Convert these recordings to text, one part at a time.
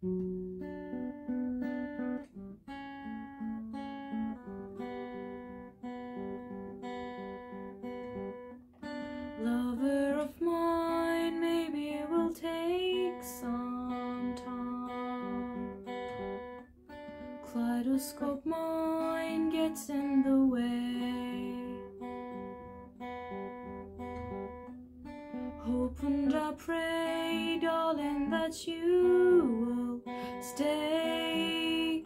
Lover of mine, maybe it will take some time. Kaleidoscope mind gets in the way. Hope and I pray, darling, that you will stay.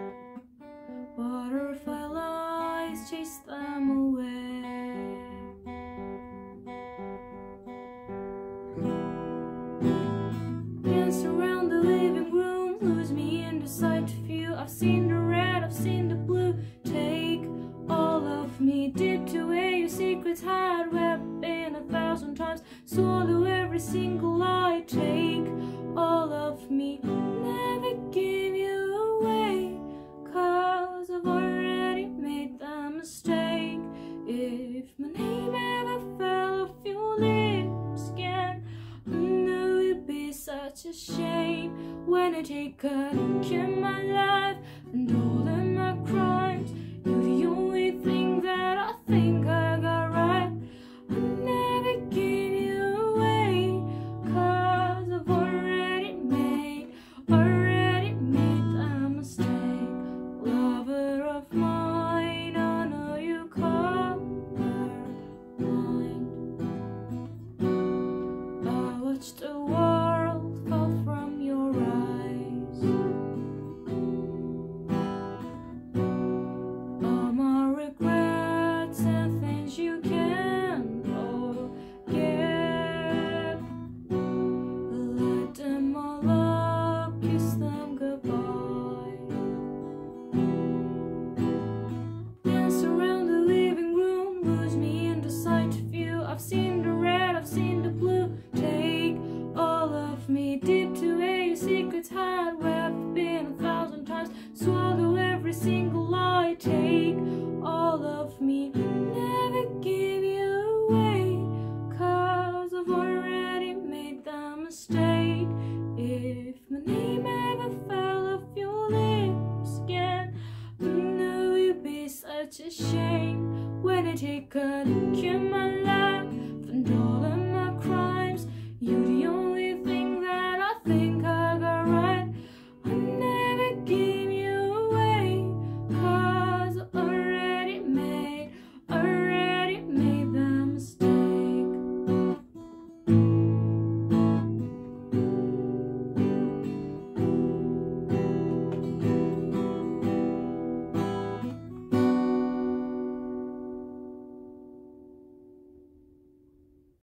Butterfly lies, chase them away. Dance around the living room, lose me in the sight of you. I've seen the red, I've seen the blue. Take all of me, dip to where your secrets hide, where I've been 1,000 times. Swallow every single lie. Take all of me, never give you away, 'cause I've already made the mistake. If my name ever fell off your lips again, I know it'd be such a shame. When I take a look at my life and all of my crimes, you're the only thing that I think I got right. I never give you away, 'cause I've already made the mistake. Lover of mine, I know you colorblind. I watch the world fall from your eyes. All my regrets and things you can't forget, let them all up, kiss them goodbye. Dance around the living room, lose me in the sight of you. I've seen the red, I've seen the blue. Take all of me, deep to where your secrets hide, where